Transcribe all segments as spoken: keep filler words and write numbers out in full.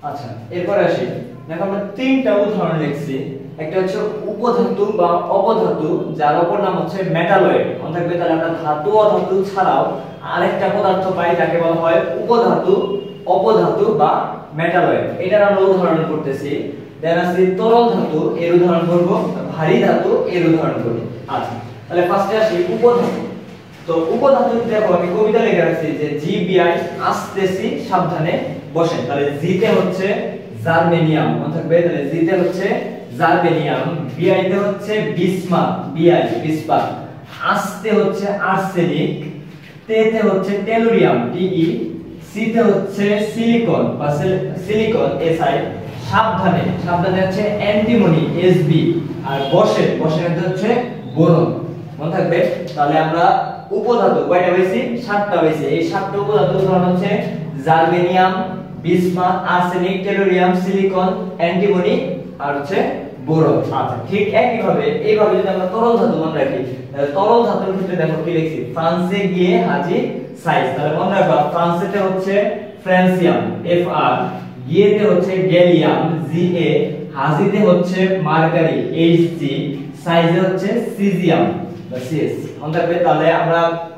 আচ্ছা, এরপর আসি। দেখো আমরা তিনটা উদাহরণ লিখছি। একটা হচ্ছে উপধাতু বা অপধাতু, যার অপর নাম হচ্ছে মেটালয়েড। মনে থাকবে, তাহলে আমরা ধাতু অধাতু ছাড়াও আরেকটা পদার্থ পাই যাকে বলা হয় উপধাতু, অপধাতু বা মেটালয়েড। এটার আমরা উদাহরণ করতেছি। দেন আছে তরল ধাতু, এর উদাহরণ করব। ভারী ধাতু, এর উদাহরণ করব। আচ্ছা, তাহলে ফার্স্টে আসি উপধাতু। তো উপধাতু দেখো আমি কবিতা লিখে রাখছি যে জি বিআই আসতেছি সাবধানে বসেন। তাহলে জি তে হচ্ছে জার্মেনিয়াম, মনে থাকবে। তাহলে জি তে হচ্ছে জার্মেনিয়াম, বিআই তে হচ্ছে বিসমাথ, বিআই বিসমাথ, আসতে হচ্ছে আর্সেনিক, তে তে হচ্ছে টেলুরিয়াম, টিই, সি তে হচ্ছে সিলিকন বা সিলিকন, এসআই, সাবধানে, সাবধানে হচ্ছে অ্যান্টিমনি, এসবি, আর বসে, বসে হচ্ছে বোরন, মনে থাকবে। তাহলে আমরা উপধাতু কয়টা পাইছি? সাতটা পাইছি। এই সাতটা উপধাতুর উদাহরণ হচ্ছে germanium, bismuth, arsenic, tellurium, silicon, antimony আর হচ্ছে বোরন। আচ্ছা, ঠিক একই ভাবে এইভাবে যদি আমরা তরল ধাতু মনে রাখি, তাহলে তরল ধাতুর ক্ষেত্রে দেখো কি লিখছি, ফ্রান্সে গিয়ে হাজি সাইজ। তাহলে মনে রাখবা ফ্রান্সেতে হচ্ছে ফ্রান্সিয়াম, এফ আর, গিয়েতে হচ্ছে গ্যালিয়াম, জি এ, হাজিতে হচ্ছে মার্কারি, এইচ জি, সাইজে হচ্ছে সিজিয়াম বা সিএস, মনে রাখবে। তাহলে আমরা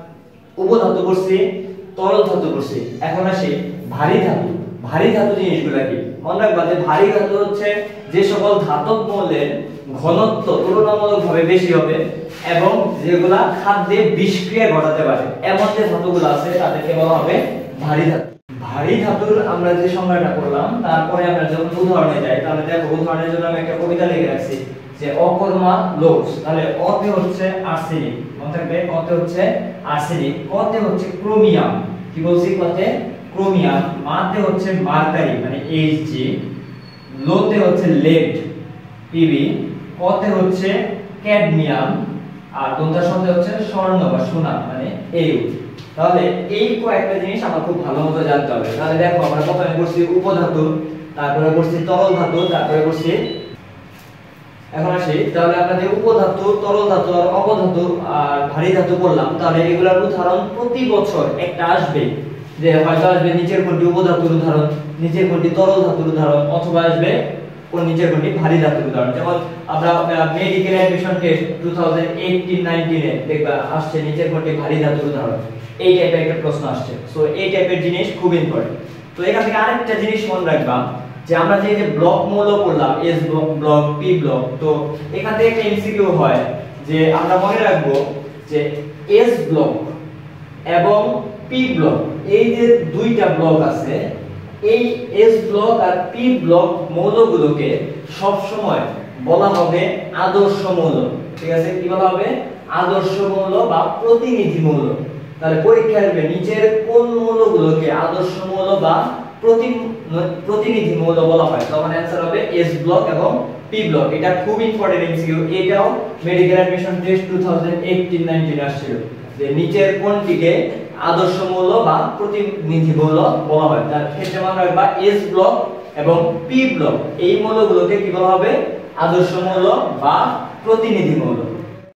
উপধাতু করছি, তরল ধাতু করছি। এখন আসি ভারী ধাতু। ভারী ধাতু জিনিসগুলো কি? মনে রাখবা যে ভারী ধাতু হচ্ছে যে সকল ধাতব মৌলের ঘনত্ব তুলনামূলকভাবে বেশি হবে এবং যেগুলা খাদ্যে বিষক্রিয়া ঘটাতে পারে, এমন যে ধাতুগুলো আছে তাদেরকে বলা হবে ভারী ধাতু। ভারী ধাতুর আমরা যে সংজ্ঞাটা করলাম, তারপরে আমরা যখন উদাহরণে যাই, তাহলে দেখো উদাহরণের জন্য আমি একটা কবিতা লিখে রাখছি যে অকর্মা লোকস। তাহলে অতে হচ্ছে আর্সেনিক, মনে থাকবে, অতে হচ্ছে আর্সেনিক, কতে হচ্ছে ক্রোমিয়াম, কি বলছি, কতে ক্রোমিয়াম, মাতে হচ্ছে মার্কারি মানে এইচ জি, লোতে হচ্ছে লেড, পিবি, কতে হচ্ছে ক্যাডমিয়াম, আর দন্তার সাথে হচ্ছে স্বর্ণ বা সোনা মানে এউ। তাহলে এই কয়েকটা জিনিস আমার খুব ভালো মতো জানতে হবে। তাহলে দেখো আমরা প্রথমে করছি উপধাতু, তারপরে করছি তরল ধাতু, তারপরে করছি। এখন আসি, তাহলে আমরা যে উপধাতু, তরল ধাতু আর অপধাতু আর ভারী ধাতু করলাম, তাহলে এগুলোর উদাহরণ প্রতি বছর একটা আসবে, যে হয়তো আসবে নিচের কোনটি উপধাতুর উদাহরণ, নিচের কোনটি তরল ধাতুর উদাহরণ, অথবা আসবে কোন নিচের কোনটি ভারী ধাতুর উদাহরণ। যেমন আমরা মেডিকেল অ্যাডমিশন টেস্ট দুই হাজার আঠারো উনিশ এ দেখবা আসছে নিচের কোনটি ভারী ধাতুর উদাহরণ, এই টাইপের একটা প্রশ্ন আসছে। সো এই টাইপের জিনিস খুব ইম্পর্টেন্ট। তো এখান থেকে আরেকটা জিনিস মনে রাখবা যে আমরা যে যে ব্লক মৌল পড়লাম, এস ব্লক, পি ব্লক, তো এখান থেকে একটা এমসিকিউ হয় যে আমরা মনে রাখবো যে এস ব্লক এবং পি ব্লক, এই যে দুইটা ব্লক আছে, এই এস ব্লক আর পি ব্লক মৌলগুলোকে সব সময় বলা হবে আদর্শ মৌল। ঠিক আছে, কি বলা হবে? আদর্শ মৌল বা প্রতিনিধি মৌল। তাহলে পরীক্ষা আসবে নিচের কোন মৌলগুলোকে আদর্শ মৌল বা প্রতিনিধি মৌল বলা হয়, তখন অ্যানসার হবে এস ব্লক এবং পি ব্লক। এটা খুব ইম্পর্টেন্ট এমসিকিউ, এটাও মেডিকেল অ্যাডমিশন টেস্ট দুই হাজার আঠারো উনিশ আসছিল যে নিচের কোনটিকে আদর্শ মৌল বা প্রতিনিধি মৌল বলা হয়। তার ক্ষেত্রে মনে রাখবা এস ব্লক এবং পি ব্লক এই মৌলগুলোকে কি বলা হবে? আদর্শ মৌল বা প্রতিনিধি মৌল।